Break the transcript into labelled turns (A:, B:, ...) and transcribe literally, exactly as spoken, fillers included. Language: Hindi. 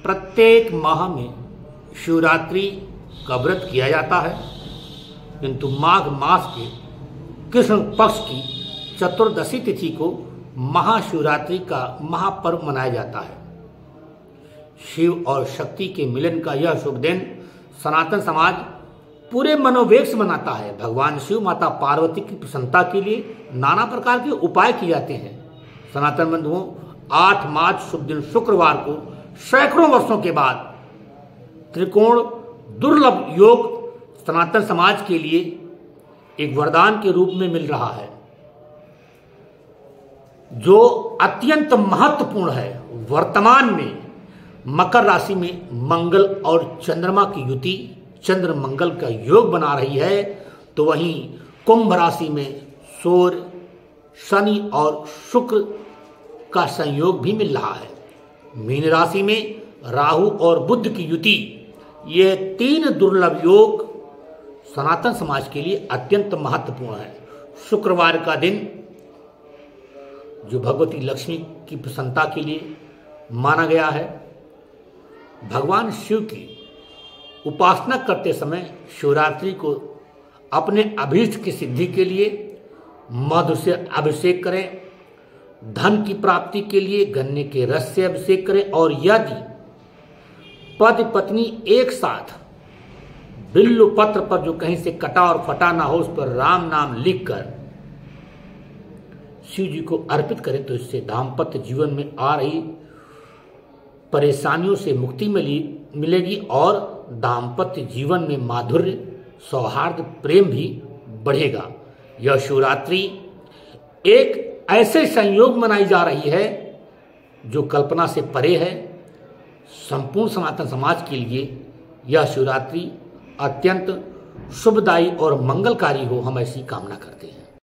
A: प्रत्येक माह में शिवरात्रि का व्रत किया जाता है, किंतु माघ मास के कृष्ण पक्ष की चतुर्दशी तिथि को महाशिवरात्रि का महापर्व मनाया जाता है। शिव और शक्ति के मिलन का यह शुभ दिन सनातन समाज पूरे मनोवेग से मनाता है। भगवान शिव माता पार्वती की प्रसन्नता के लिए नाना प्रकार के उपाय किए जाते हैं। सनातन बंधुओं, आठ मार्च शुभ दिन शुक्रवार को सैकड़ों वर्षों के बाद त्रिकोण दुर्लभ योग सनातन समाज के लिए एक वरदान के रूप में मिल रहा है, जो अत्यंत महत्वपूर्ण है। वर्तमान में मकर राशि में मंगल और चंद्रमा की युति चंद्र मंगल का योग बना रही है, तो वहीं कुंभ राशि में सूर्य, शनि और शुक्र का संयोग भी मिल रहा है। मीन राशि में राहु और बुध की युति, ये तीन दुर्लभ योग सनातन समाज के लिए अत्यंत महत्वपूर्ण है। शुक्रवार का दिन जो भगवती लक्ष्मी की प्रसन्नता के लिए माना गया है। भगवान शिव की उपासना करते समय शिवरात्रि को अपने अभीष्ट की सिद्धि के लिए मधु से अभिषेक करें, धन की प्राप्ति के लिए गन्ने के रस से अभिषेक करें, और यदि पति पत्नी एक साथ बिल्लु पत्र पर जो कहीं से कटा और फटा ना हो, उस पर राम नाम लिखकर शिव जी को अर्पित करें, तो इससे दाम्पत्य जीवन में आ रही परेशानियों से मुक्ति मिली मिलेगी और दाम्पत्य जीवन में माधुर्य, सौहार्द, प्रेम भी बढ़ेगा। यह शिवरात्रि एक ऐसे संयोग मनाई जा रही है जो कल्पना से परे है। संपूर्ण सनातन समाज के लिए यह शिवरात्रि अत्यंत शुभदायी और मंगलकारी हो, हम ऐसी कामना करते हैं।